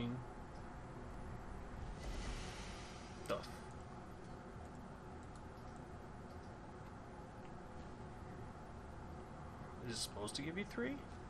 thing. Stuff. Is it supposed to give you 3?